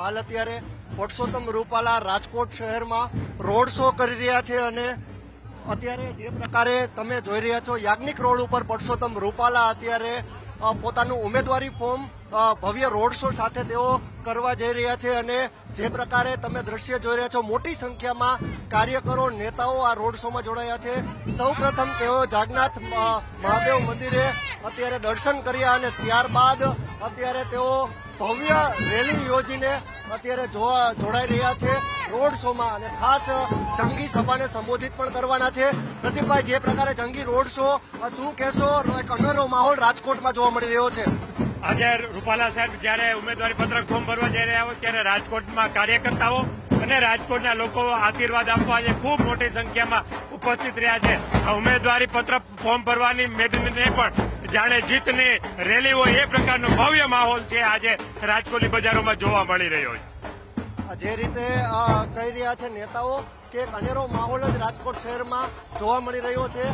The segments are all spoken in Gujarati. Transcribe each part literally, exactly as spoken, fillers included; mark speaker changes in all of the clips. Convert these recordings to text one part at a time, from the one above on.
Speaker 1: હાલ અત્યારે પરસોત્તમ રૂપાલા રાજકોટ શહેરમાં રોડ શો કરી રહ્યા છે અને અત્યારે જે પ્રકારે તમે જોઈ રહ્યા છો યાજ્ઞિક રોડ ઉપર પરસોત્તમ રૂપાલા અત્યારે પોતાનું ઉમેદવારી ફોર્મ ભવ્ય રોડ શો સાથે તેઓ કરવા જઈ રહ્યા છે અને જે પ્રકારે તમે દ્રશ્ય જોઈ રહ્યા છો મોટી સંખ્યામાં કાર્યકરો નેતાઓ આ રોડ શોમાં જોડાયા છે। સૌ પ્રથમ તેઓ જાગનાથ મહાદેવ મંદિરે અત્યારે દર્શન કર્યા અને ત્યારબાદ અત્યારે તેઓ ભવ્ય રેલી યોજીને અત્યારે જોડાઈ રહ્યા છે રોડ શોમાં અને ખાસ જંગી સભાને સંબોધિત પણ કરવાના છે। પ્રદીપભાઈ, જે પ્રકારે જંગી રોડ શો શું કહેશો? એક અનેરો માહોલ રાજકોટમાં જોવા મળી રહ્યો છે।
Speaker 2: આજે રૂપાલા સાહેબ જયારે ઉમેદવારી પત્રક ફોર્મ ભરવા જઈ રહ્યા હોય ત્યારે રાજકોટમાં કાર્યકર્તાઓ અને રાજકોટના લોકો આશીર્વાદ આપવા આજે ખૂબ મોટી સંખ્યામાં ઉપસ્થિત રહ્યા છે। આ ઉમેદવારી પત્ર ફોર્મ ભરવાની મેદનીને પણ જાણે જીતની રેલી હોય એ પ્રકારનો ભવ્ય માહોલ છે આજે રાજકોટની બજારોમાં જોવા મળી રહ્યો છે।
Speaker 1: જે રીતે કહી રહ્યા છે નેતાઓ કે એક અનેરો માહોલ જ રાજકોટ શહેરમાં જોવા મળી રહ્યો છે।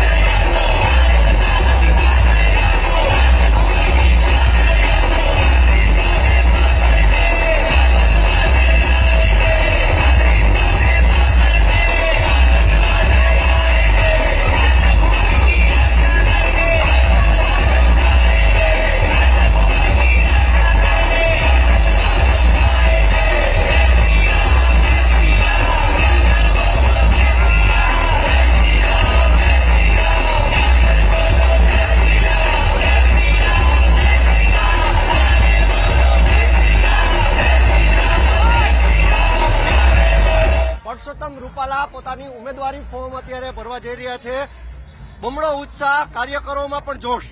Speaker 1: પરસોત્તમ રૂપાલા પોતાની ઉમેદવારી ફોર્મ અત્યારે ભરવા જઈ રહ્યા છે। બમણો ઉત્સાહ, કાર્યકરોમાં પણ જોશ।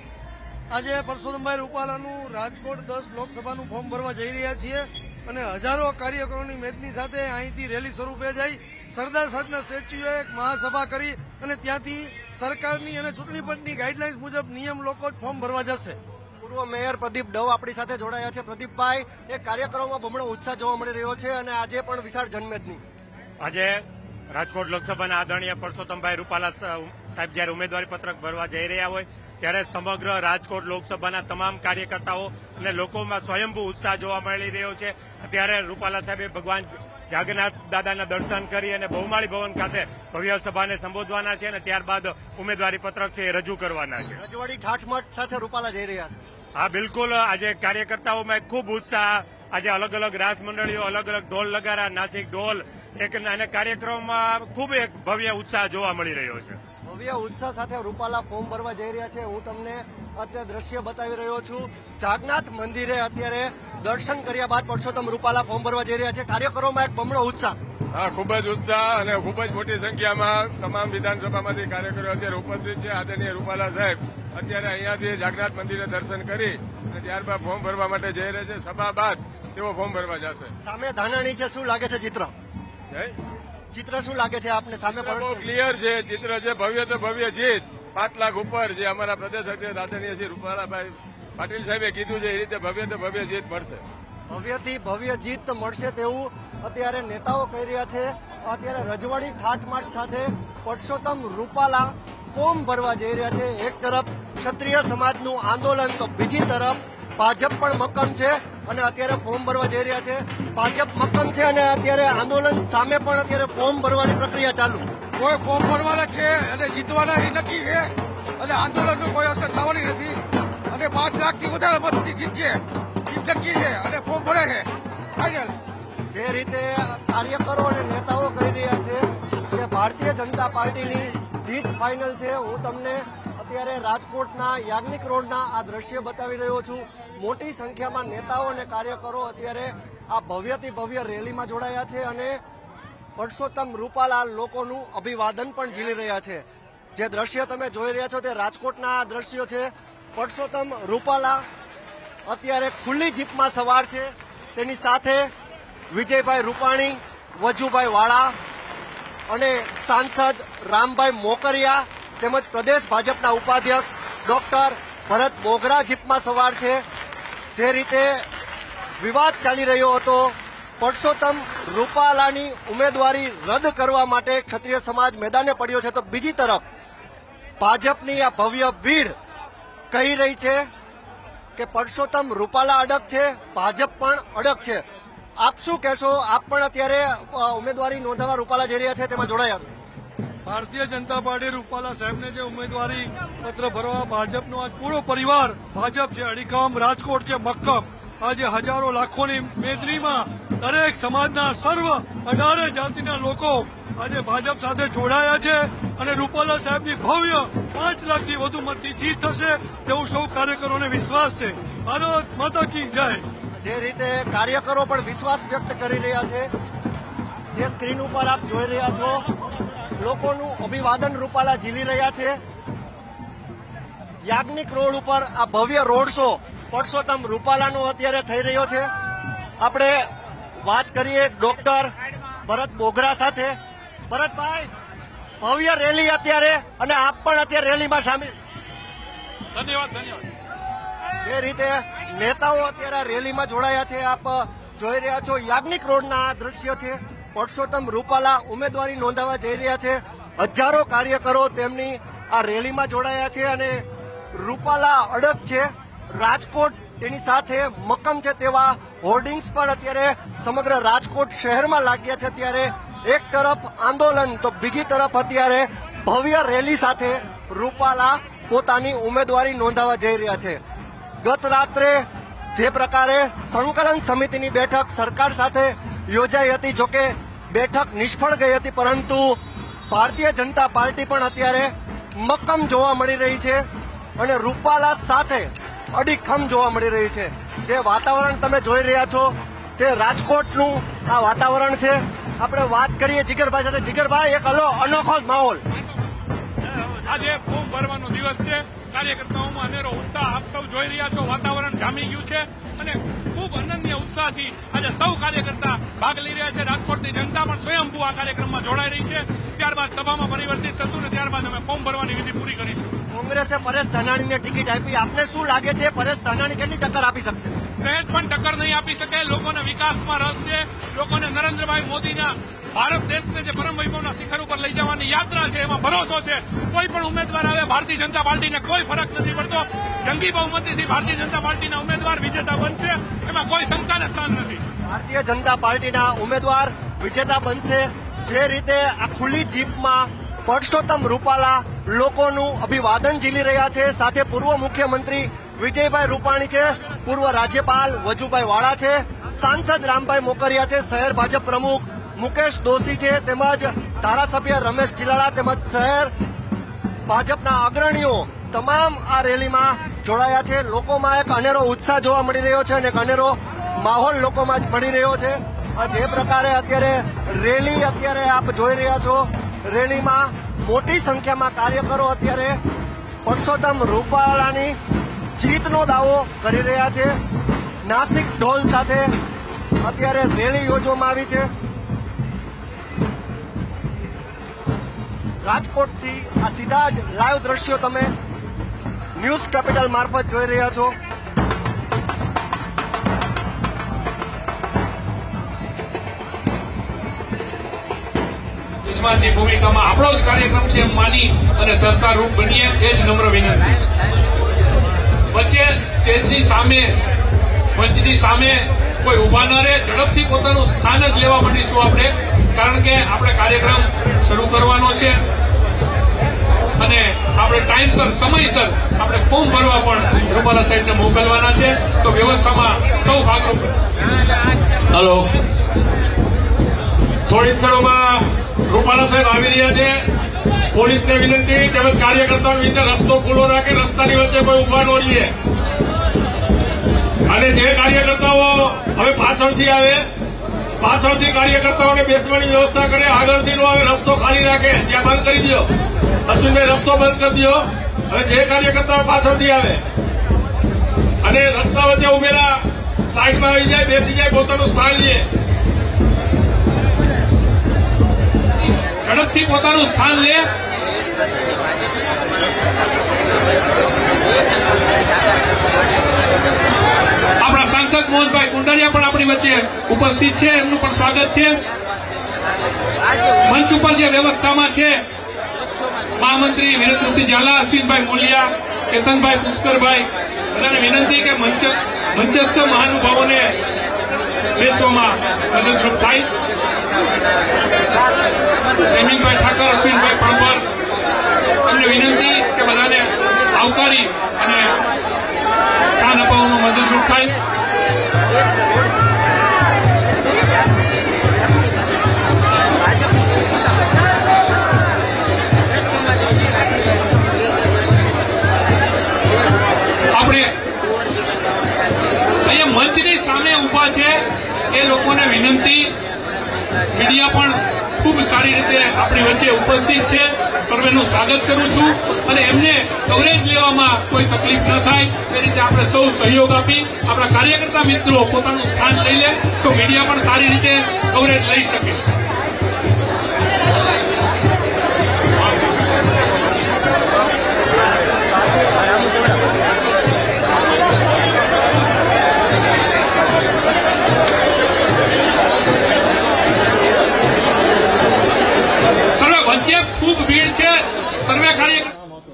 Speaker 3: આજે પરસોત્તમભાઈ રૂપાલાનું રાજકોટ દસ લોકસભાનું ફોર્મ ભરવા જઈ રહ્યા છીએ અને હજારો કાર્યકરોની મેદની સાથે અહીંથી રેલી સ્વરૂપે જઈ સરદાર સાહેબના સ્ટેચ્યુએ એક મહાસભા કરી અને ત્યાંથી સરકારની અને ચૂંટણી પંચની ગાઈડલાઇન્સ મુજબ નિયમ લોકો જ ફોર્મ ભરવા જશે।
Speaker 1: પૂર્વ મેયર પ્રદીપ ડવ આપણી સાથે જોડાયા છે। પ્રદીપભાઈ, એ કાર્યકરોમાં બમણો ઉત્સાહ જોવા મળી રહ્યો છે અને આજે પણ વિશાળ જનમેદની।
Speaker 2: આજે રાજકોટ લોકસભાના આદરણીય પરસોત્તમભાઈ રૂપાલા સાહેબ જયારે ઉમેદવારી પત્રક ભરવા જઈ રહ્યા હોય ત્યારે સમગ્ર રાજકોટ લોકસભાના તમામ કાર્યકર્તાઓ અને લોકોમાં સ્વયંભૂ ઉત્સાહ જોવા મળી રહ્યો છે। ત્યારે રૂપાલા સાહેબે ભગવાન જાગન્નાથ દાદાના દર્શન કરી અને બહુમાળી ભવન ખાતે ભવ્ય સભાને સંબોધવાના છે અને ત્યારબાદ ઉમેદવારી પત્રક છે એ રજૂ કરવાના છે।
Speaker 1: રજવાડી ઠાઠમઠ સાથે રૂપાલા જઈ રહ્યા છે।
Speaker 2: હા, બિલકુલ। આજે કાર્યકર્તાઓમાં ખૂબ ઉત્સાહ, આજે અલગ અલગ રાસ મંડળીઓ, અલગ અલગ ઢોલ નગારા, નાસિક ઢોલ એક અને કાર્યક્રમમાં ખૂબ એક ભવ્ય ઉત્સાહ જોવા મળી રહ્યો છે।
Speaker 1: ભવ્ય ઉત્સાહ સાથે રૂપાલા ફોર્મ ભરવા જઈ રહ્યા છે। હું તમને અત્યારે દ્રશ્ય બતાવી રહ્યો છું। જાગનાથ મંદિરે અત્યારે દર્શન કર્યા બાદ પરસોત્તમ રૂપાલા ફોર્મ ભરવા જઈ રહ્યા છે। કાર્યકરોમાં એક બમણો ઉત્સાહ।
Speaker 4: હા, ખૂબ જ ઉત્સાહ અને ખૂબ જ મોટી સંખ્યામાં તમામ વિધાનસભામાંથી કાર્યકરો અત્યારે ઉપસ્થિત છે। આદરણીય રૂપાલા સાહેબ અત્યારે અહીંયાથી જાગનાથ મંદિરે દર્શન કરી અને ત્યારબાદ ફોર્મ ભરવા માટે જઈ રહ્યા છે। સભા બાદ તેઓ ફોર્મ ભરવા જશે।
Speaker 1: સામે ધાનાણી છે, શું લાગે છે ચિત્ર? ચિત્ર શું લાગે છે આપને? સામે
Speaker 4: બહુ ક્લિયર છે ચિત્ર છે, ભવ્ય તો ભવ્ય જીત, પાંચ લાખ ઉપર જે અમારા પ્રદેશ અધ્યક્ષ આદરણીય શ્રી રૂપાલાભાઈ પાટીલ સાહેબે કીધું છે એ રીતે ભવ્ય તો ભવ્ય જીત મળશે।
Speaker 1: ભવ્યથી ભવ્ય જીત મળશે તેવું અત્યારે નેતાઓ કહી રહ્યા છે। અત્યારે રજવાડી ઠાઠમાઠ સાથે પરસોત્તમ રૂપાલા ફોર્મ ભરવા જઈ રહ્યા છે। એક તરફ ક્ષત્રિય સમાજનું આંદોલન તો બીજી તરફ ભાજપ પણ મક્કમ છે અને અત્યારે ફોર્મ ભરવા જઈ રહ્યા છે। ભાજપ મક્કમ છે અને અત્યારે આંદોલન સામે પણ અત્યારે ફોર્મ ભરવાની પ્રક્રિયા ચાલુ।
Speaker 3: કોઈ ફોર્મ ભરવાના છે અને જીતવાના એ નક્કી છે અને આંદોલનનો કોઈ અસર થવાની નથી અને પાંચ લાખથી વધારે મતથી જીતશે એ નક્કી છે અને ફોર્મ ભરે છે ફાઇનલ।
Speaker 1: જે રીતે કાર્યકરો અને નેતાઓ કહી રહ્યા છે કે ભારતીય જનતા પાર્ટીની જીત ફાઇનલ છે। હું તમને અત્યારે રાજકોટના યાજ્ઞિક રોડના આ દ્રશ્ય બતાવી રહ્યો છું। મોટી સંખ્યામાં નેતાઓ અને કાર્યકરો અત્યારે આ ભવ્યથી ભવ્ય રેલીમાં જોડાયા છે અને પરસોત્તમ રૂપાલા લોકોનું અભિવાદન પણ ઝીલી રહ્યા છે। જે દ્રશ્ય તમે જોઈ રહ્યા છો તે રાજકોટના દ્રશ્યો છે। પરસોત્તમ રૂપાલા અત્યારે ખુલ્લી જીપમાં સવાર છે। તેની સાથે વિજયભાઈ રૂપાણી, વજુભાઈ વાળા અને સાંસદ રામભાઈ મોકરિયા તેમજ પ્રદેશ ભાજપના ઉપાધ્યક્ષ ડોક્ટર ભરત બોગરા જીપમાં સવાર છે। જે રીતે વિવાદ ચાલી રહ્યો હતો પરસોત્તમ રૂપાલાની ઉમેદવારી રદ કરવા માટે ક્ષત્રિય સમાજ મેદાને પડ્યો છે, તો બીજી તરફ ભાજપની આ ભવ્ય ભીડ કહી રહી છે કે પરસોત્તમ રૂપાલા અડગ છે, ભાજપ પણ અડગ છે. આપ શું કહેશો? આપ પણ અત્યારે ઉમેદવારી નોંધાવવા રૂપાલા જઈ રહ્યા છે, તેમાં જોડાયા.
Speaker 3: ભારતીય જનતા પાર્ટી રૂપાલા સાહેબને જે ઉમેદવારી પત્ર ભરવા ભાજપનો આજ પૂરો પરિવાર ભાજપ છે, અડીખમ રાજકોટ છે, મક્કમ. આજે હજારો લાખોની મેદનીમાં દરેક સમાજના સર્વ અઢારે જાતિના લોકો આજે ભાજપ સાથે જોડાયા છે અને રૂપાલા સાહેબની ભવ્ય પાંચ લાખથી વધુ મતથી જીત થશે તેવું સૌ કાર્યકરોને વિશ્વાસ છે. ભારત માતા કી જય.
Speaker 1: જે રીતે કાર્યકરો પણ વિશ્વાસ વ્યક્ત કરી રહ્યા છે, જે સ્ક્રીન ઉપર આપ જોઈ રહ્યા છો, લોકોનું અભિવાદન રૂપાલા ઝીલી રહ્યા છે. યાજ્ઞિક રોડ ઉપર આ ભવ્ય રોડ શો પરસોત્તમ રૂપાલાનો અત્યારે થઈ રહ્યો છે. આપણે વાત કરીએ ડોક્ટર ભરત બોગરા સાથે. ભરતભાઈ, ભવ્ય રેલી અત્યારે, અને આપ પણ અત્યારે રેલીમાં સામેલ.
Speaker 5: ધન્યવાદ ધન્યવાદ.
Speaker 1: જે રીતે નેતાઓ અત્યારે રેલીમાં જોડાયા છે, આપ જોઈ રહ્યા છો. યાજ્ઞિક રોડના આ દ્રશ્ય છે. પરસોત્તમ રૂપાલા ઉમેદવારી નોંધાવવા જઈ રહ્યા છે. હજારો કાર્યકરો તેમની આ રેલીમાં જોડાયા છે અને રૂપાલા અડગ છે, રાજકોટ તેની સાથે મક્કમ છે તેવા હોર્ડિંગ્સ પણ અત્યારે સમગ્ર રાજકોટ શહેરમાં લાગ્યા છે. ત્યારે એક તરફ આંદોલન તો બીજી તરફ અત્યારે ભવ્ય રેલી સાથે રૂપાલા પોતાની ઉમેદવારી નોંધાવવા જઈ રહ્યા છે. ગત રાત્રે જે પ્રકારે સંકલન સમિતિની બેઠક સરકાર સાથે યોજાઈ હતી, જોકે બેઠક નિષ્ફળ ગઈ હતી, પરંતુ ભારતીય જનતા પાર્ટી પણ અત્યારે મક્કમ જોવા મળી રહી છે અને રૂપાલા સાથે અડીખમ જોવા મળી રહી છે. જે વાતાવરણ તમે જોઈ રહ્યા છો તે રાજકોટનું આ વાતાવરણ છે. આપણે વાત કરીએ જીગરભાઈ સાથે. જીગરભાઈ, એક અલો અનોખો જ માહોલ.
Speaker 5: આજે ફોર્મ ભરવાનો દિવસ છે. કાર્યકર્તાઓમાં અનેરો ઉત્સાહ આપ સૌ જોઈ રહ્યા છો. વાતાવરણ જામી ગયું છે અને ખૂબ અનન્ય ઉત્સાહથી આજે સૌ કાર્યકર્તા ભાગ લઈ રહ્યા છે. રાજકોટની જનતા પણ સ્વયંભૂ આ કાર્યક્રમમાં જોડાઈ રહી છે. ત્યારબાદ સભામાં પરિવર્તિત થશું અને ત્યારબાદ અમે ફોર્મ ભરવાની વિધિ પૂરી કરીશું.
Speaker 1: કોંગ્રેસે પરેશ ધાનાણીને ટિકિટ આપી. આપને શું લાગે છે, પરેશ ધાનાણી કેટલી ટક્કર આપી શકશે?
Speaker 5: સહેજ પણ ટક્કર નહીં આપી શકે. લોકોને વિકાસમાં રસ છે. લોકોને નરેન્દ્રભાઈ મોદીના ભારત દેશને જે પરમ વૈભવના શિખર ઉપર લઈ જવાની યાત્રા છે, એમાં ભરોસો છે. કોઈ પણ ઉમેદવાર આવે, ભારતીય જનતા પાર્ટીને કોઈ ફરક નથી પડતો. જંગી બહુમતીથી ભારતીય જનતા પાર્ટીના ઉમેદવાર વિજેતા બનશે, એમાં કોઈ શંકાને સ્થાન નથી.
Speaker 1: ભારતીય જનતા પાર્ટીના ઉમેદવાર વિજેતા બનશે. જે રીતે આ ખુલ્લી જીપમાં પરસોત્તમ રૂપાલા લોકોનું અભિવાદન ઝીલી રહ્યા છે. સાથે પૂર્વ મુખ્યમંત્રી વિજયભાઈ રૂપાણી છે, પૂર્વ રાજ્યપાલ વજુભાઈ વાળા છે, સાંસદ રામભાઈ મોકરિયા છે, શહેર ભાજપ પ્રમુખ મુકેશ દોશી છે, તેમજ ધારાસભ્ય રમેશ ચિલાડા તેમજ શહેર ભાજપના અગ્રણીઓ તમામ આ રેલીમાં જોડાયા છે. લોકોમાં એક અનેરો ઉત્સાહ જોવા મળી રહ્યો છે અને એક અનેરો માહોલ લોકોમાં મળી રહ્યો છે. જે પ્રકારે અત્યારે રેલી અત્યારે આપ જોઈ રહ્યા છો, રેલીમાં મોટી સંખ્યામાં કાર્યકરો અત્યારે પરસોત્તમ રૂપાલાની જીતનો દાવો કરી રહ્યા છે. નાસિક ઢોલ સાથે અત્યારે રેલી યોજવામાં આવી છે. રાજકોટથી આ સીધા જ લાઈવ દ્રશ્યો તમે ન્યૂઝ કેપિટલ મારફત જોઈ રહ્યા છો.
Speaker 5: યજમાનની ભૂમિકામાં આપણો જ કાર્યક્રમ છે એમ માની અને સરકાર રૂપ બનીએ, એ જ નમ્ર વિનંતી. વચ્ચે સ્ટેજની સામે, મંચની સામે કોઈ ઉભા ન રહે, ઝડપથી પોતાનું સ્થાન જ લેવા માંડીશું આપણે, કારણ કે આપણે કાર્યક્રમ શરૂ કરવાનો છે અને આપણે ટાઈમસર, સમયસર આપણે ફોર્મ ભરવા પણ રૂપાલા સાહેબને મોકલવાના છે. તો વ્યવસ્થામાં સૌ ભાગરૂપ.
Speaker 6: હલો, થોડી ક્ષણોમાં રૂપાલા સાહેબ આવી રહ્યા છે. પોલીસને વિનંતી તેમજ કાર્યકર્તાઓ વિનંતી, રસ્તો ખુલ્લો રાખે, રસ્તાની વચ્ચે કોઈ ઉભા ન રહીએ. અને જે કાર્યકર્તાઓ હવે પાછળથી આવે, પાછળથી કાર્યકર્તાઓને બેસવાની વ્યવસ્થા કરે, આગળથી નો આવે, રસ્તો ખાલી રાખે, ત્યાં બંધ કરી દો. અશ્વિનભાઈ, રસ્તો બંધ કરી દો. હવે જે કાર્યકર્તાઓ પાછળથી આવે અને રસ્તા વચ્ચે ઉભેલા સાઈડમાં આવી જાય, બેસી જાય, પોતાનું સ્થાન લે.
Speaker 5: ઝડપથી પોતાનું સ્થાન લે. આપણા સાંસદ મોહનભાઈ કુંડારિયા પણ આપણી વચ્ચે ઉપસ્થિત છે, એમનું પણ સ્વાગત છે. મંચ ઉપર જે વ્યવસ્થામાં છે, મહામંત્રી વિરેન્દ્રસિંહ ઝાલા, અશ્વિનભાઈ મોલિયા, કેતનભાઈ, પુષ્કરભાઈ, બધાને વિનંતી કે મંચ મંચસ્થ મહાનુભાવોને બેસવામાં મદદરૂપ થાય. જમીનભાઈ ઠાકર, અશ્વિનભાઈ પરમાર, એમને વિનંતી કે બધાને આવકારી અને સ્થાન અપાવવામાં મદદરૂપ થાય. આપણે અહીંયા મંચની સામે ઉભા છે એ લોકોને વિનંતી, મીડિયા પણ ખૂબ સારી રીતે આપણી વચ્ચે ઉપસ્થિત છે. સર્વેનું સ્વાગત કરું છું અને એમને કવરેજ લેવામાં કોઈ તકલીફ ન થાય એ રીતે આપણે સૌ સહયોગ આપી આપણા કાર્યકર્તા મિત્રો પોતાનું સ્થાન લઈ લે તો મીડિયા પણ સારી રીતે કવરેજ લઈ શકે. સર્વે વચ્ચે ખૂબ ભીડ છે. સર્વે કાર્યકર્તા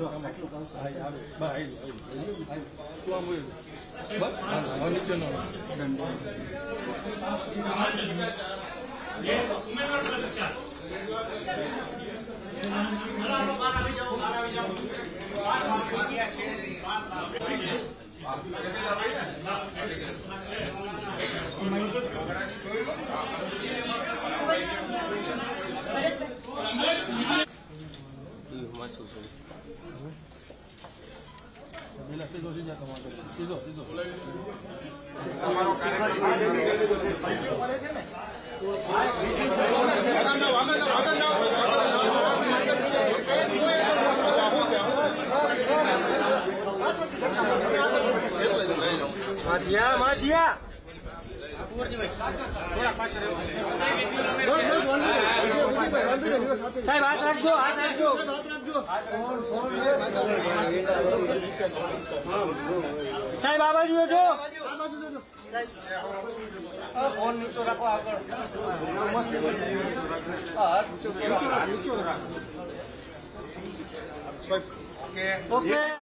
Speaker 7: માધ્યા માધ્યા સાહેબ હાથ રાખજો, હાથ રાખજો. સાહેબ આ બાજુ જો, ફોન નીચો રાખો આગળ. ઓકે.